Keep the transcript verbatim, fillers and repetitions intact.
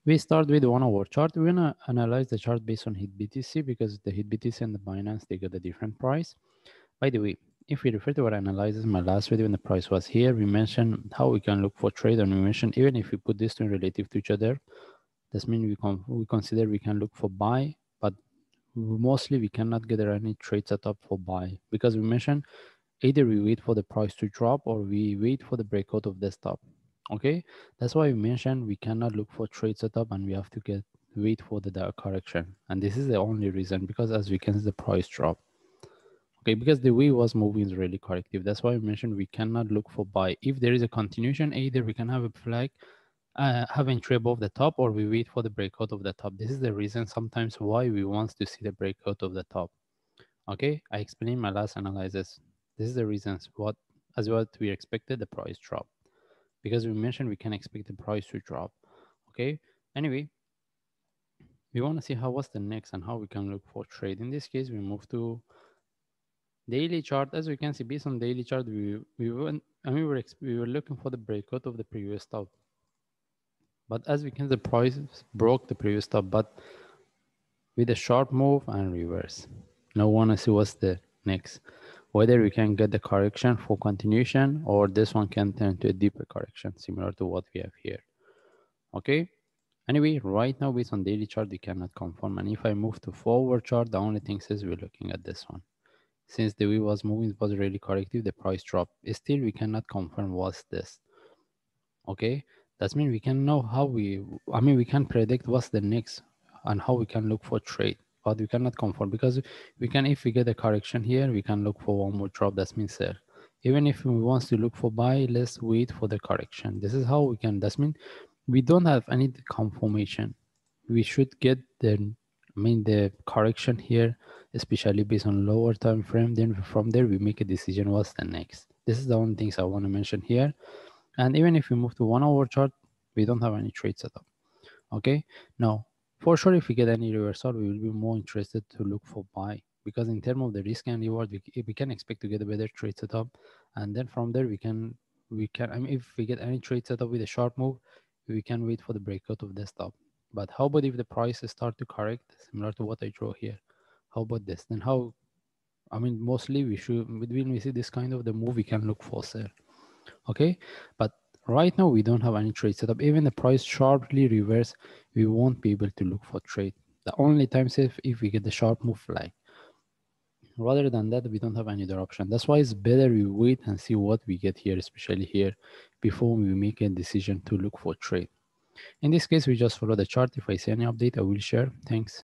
We start with one hour chart. We're gonna analyze the chart based on H I T B T C because the H I T B T C and the Binance, they got a different price. By the way, if we refer to our analysis, my last video when the price was here, we mentioned how we can look for trade, and we mentioned even if we put this two relative to each other, this means we can we consider we can look for buy, but mostly we cannot get any trade setup for buy because we mentioned either we wait for the price to drop or we wait for the breakout of the stop. Okay, that's why we mentioned we cannot look for trade setup and we have to get wait for the, the correction, and this is the only reason because as we can see the price drop. Okay, because the way was moving is really corrective. That's why I mentioned we cannot look for buy. If there is a continuation, either we can have a flag, uh, have entry above the top, or we wait for the breakout of the top. This is the reason sometimes why we want to see the breakout of the top. Okay, I explained my last analysis. This is the reasons what as what we expected the price drop because we mentioned we can expect the price to drop. Okay, anyway, we want to see how what's the next and how we can look for trade. In this case, we move to daily chart. As we can see, based on daily chart, we we went. I mean, we were we were looking for the breakout of the previous top, but as we can, the price broke the previous top, but with a sharp move and reverse. Now, want to see what's the next. Whether we can get the correction for continuation or this one can turn to a deeper correction similar to what we have here. Okay. Anyway, right now based on daily chart, we cannot confirm. And if I move to forward chart, the only thing is we're looking at this one. Since the way was moving, it was really corrective, the price dropped. Still, we cannot confirm what's this. Okay, that means we can know how we, I mean, we can predict what's the next and how we can look for trade, but we cannot confirm because we can, if we get a correction here, we can look for one more drop. That means sell. Even if we want to look for buy, let's wait for the correction. This is how we can, that means we don't have any confirmation. We should get the, I mean, the correction here, especially based on lower time frame. Then from there, we make a decision what's the next. This is the only things I want to mention here. And even if we move to one hour chart, we don't have any trade setup. Okay. Now, for sure, if we get any reversal, we will be more interested to look for buy because in terms of the risk and reward, we, we can expect to get a better trade setup. And then from there, we can, we can, I mean, if we get any trade setup with a sharp move, we can wait for the breakout of the stop. But how about if the prices start to correct, similar to what I draw here? How about this? Then how, I mean, mostly we should, when we see this kind of the move, we can look for sell. Okay, but right now we don't have any trade setup. Even the price sharply reverse, we won't be able to look for trade. The only time if if we get the sharp move flag. Rather than that, we don't have any other option. That's why it's better we wait and see what we get here, especially here, before we make a decision to look for trade. In this case, we just follow the chart. If I see any update, I will share. Thanks.